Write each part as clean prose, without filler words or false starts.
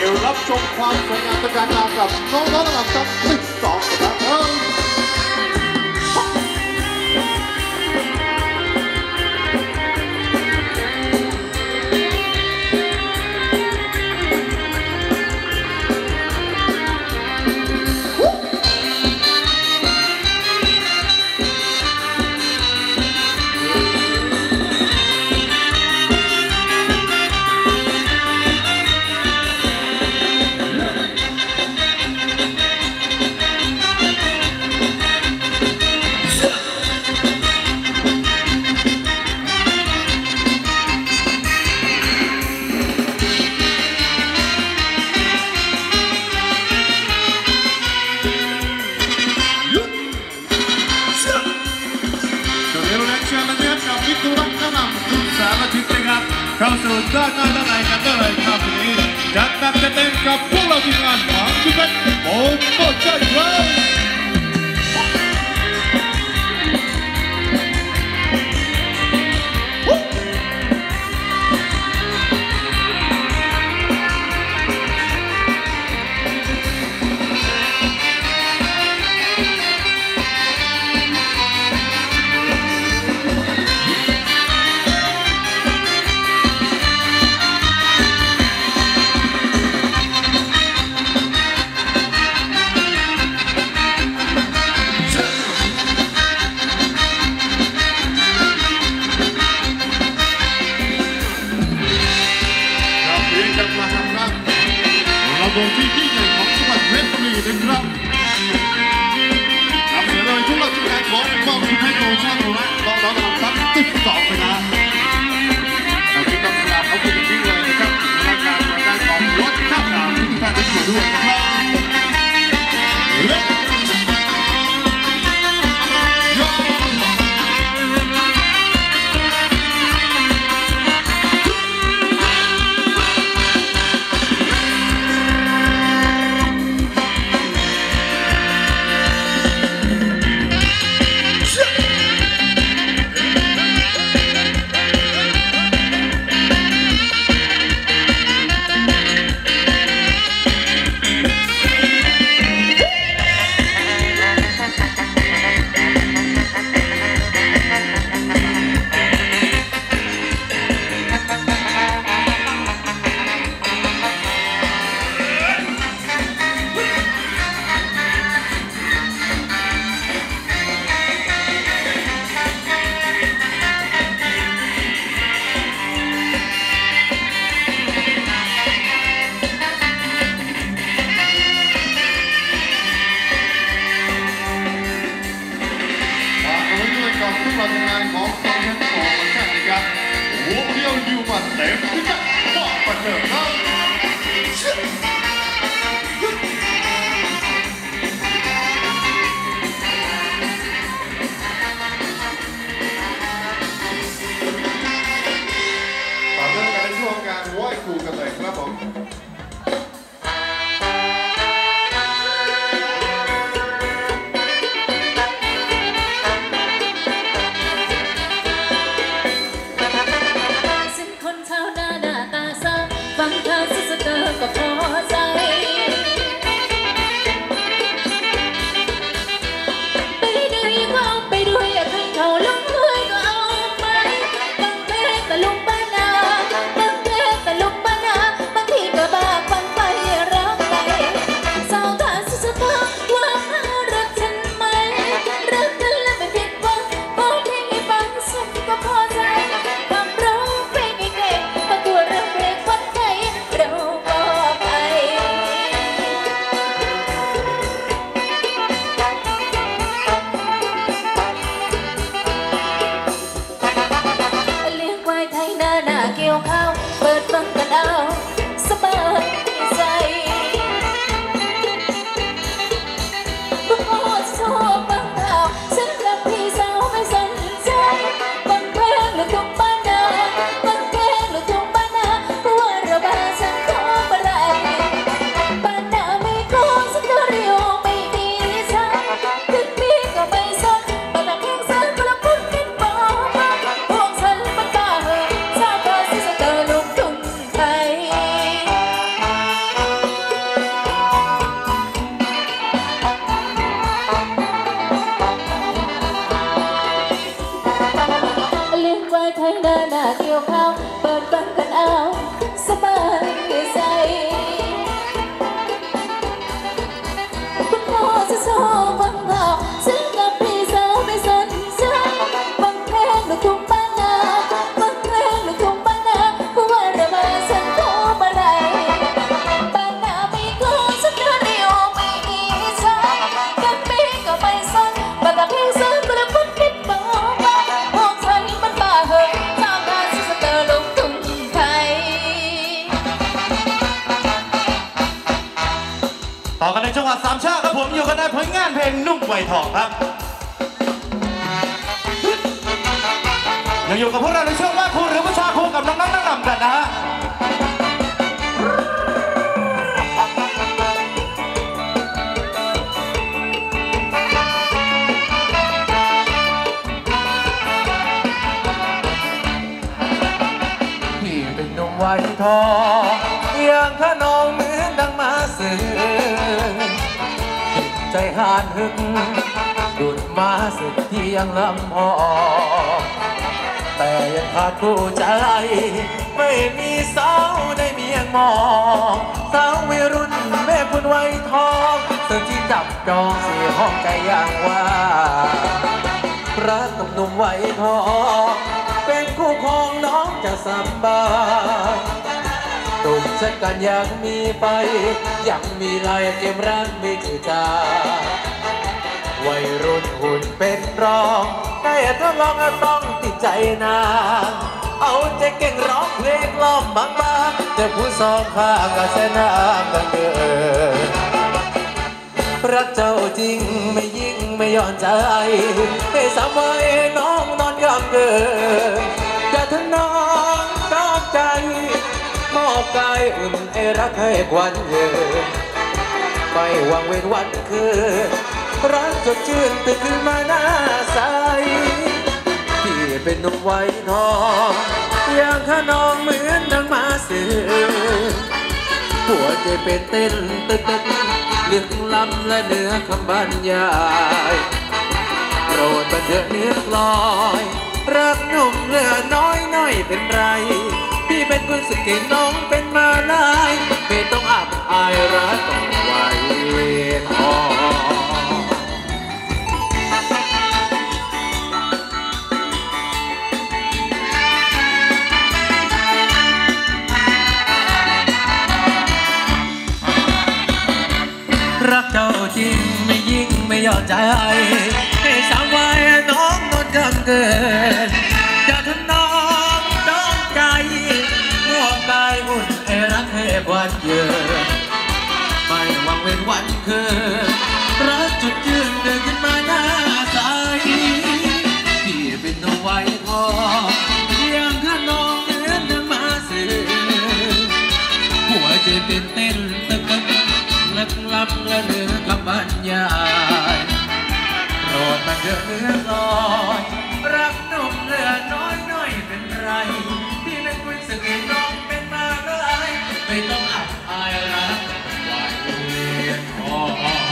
รับชมความสวยงามตระการตากับน้องๆระดับชั้น12ครับเข้าสู่ด้านหน้าด้านในกันได้เลยครับวันนี้จัดแบบเต็มกับพวกเราทีมงานของพี่เพชรโอ้โหใจเลยระบบที่ยิ่งใหญ่ของจังหวัดเพชรบุรีนะครับนำเสนอโดยทุกทีมงานของมอบทีมให้โดยช่างและน้องๆระดับชั้น12ไปนะเราที่ต้องการเขาเป็นที่เลยนะครับรายการรายการของรถข้ามดาวที่ทุกท่านได้ชมด้วยนะครับต่อกันในจังหวัดสามชาติครับผมอยู่กันในผลงานเพลงนุ่มไวทองครับยังอยู่กับพวกเราในช่วงว่าครูหรือผู้ชายครูกับน้องๆนั่งนำกันนะฮะพี่เป็นหนุ่มไวทองอย่างขนองเหมือนดังมาสื่อใจหานหึกดุดมาสึกที่ยังลำพอแต่ยังขาดผู้ใจไม่มีสาวได้เมียงมองสาววัยรุ่นแม่คุณไวทองซึ่งที่จับจองเสียห้องใจอย่างว่ารักกับหนุ่มไวทองเป็นคู่ครองน้องจะสบายตุ่มเช่นกันยังมีไปยังมีลายเกมรักไม่จืดจางวัยรุ่นหุ่นเป็นรองได้ทดลองต้องติดใจนางเอาใจเก่งร้องเพลงล้อมบางๆแต่ผู้สองข้างก็เส้นน้ำกันเดินรักเจ้าจริงไม่ยิ่งไม่ย่อนใจให้สามวัยน้องนอนยอมเกินอย่าทน้องน้องใจมอบกายอุ่นให้รักให้ควันเยืนไม่หวังเว้นวันคืนรักจดชื่นตื่นขึ้นมาหน้าใสพี่เป็นหนุ่มไวทองอย่างขนองเหมือนดังมาสื่อหัวใจเป็นเต้นตึกลึกล้ำและเนื้อคำบรรยายโปรดบันเทิงเนื้อลอยรักหนุ่มเหลือน้อยเป็นไรพี่เป็นคนสกินน้องเป็นมาลายไม่ต้องอับอายรักต้องไวทองรักเจ้าจริงไม่ยิ่งไม่ย่อใจให้สาววัยน้องนอนกันเกินจะทำน้องต้องใจมอบกายอุ่นให้รักให้ควันเยือนไม่หวังเว้นวันคืนรักจุดยืนเดินขึ้นมาหน้าใสพี่เป็นหนุ่มไวทองยังขนองเหมือนดังมาสื่อหัวใจเป็นเต้นตึกลึกล้ำและเนื้อคำบรรยายโปรดบันเทิงเนื้อลอยรักหนุ่มเหลือน้อยเป็นไรพี่เป็นคุณสึกให้น้องเป็นมาเลยไม่ต้องอับอายรักไว้ทอง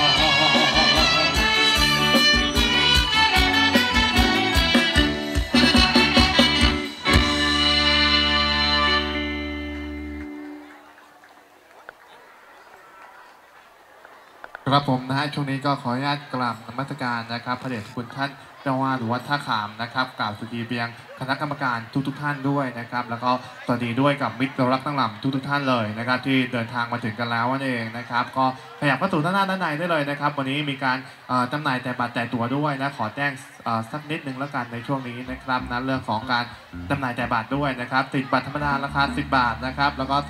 ครับผมนะฮะช่วงนี้ก็ขออนุญาตกราบนมัสการนะครับพระเดชคุณท่านเจ้าวาดวัดท่าขามนะครับกล่าวสวัสดีเพียงคณะกรรมการทุกท่านด้วยนะครับแล้วก็สวัสดีด้วยกับมิตรรักตั้งหล่ำทุกท่านเลยนะครับที่เดินทางมาถึงกันแล้วนั่นเองนะครับก็ขยับเข้าสู่ด้านหน้าด้านในได้เลยนะครับวันนี้มีการจำหน่ายแต่บัตรแต่ตั๋วด้วยนะขอแจ้งสักนิดนึงแล้วกันในช่วงนี้นะครับนะเรื่องของการจำหน่ายแต่บัตรด้วยนะครับติดบัตรธรรมดาราคา10 บาทนะครับแล้วก็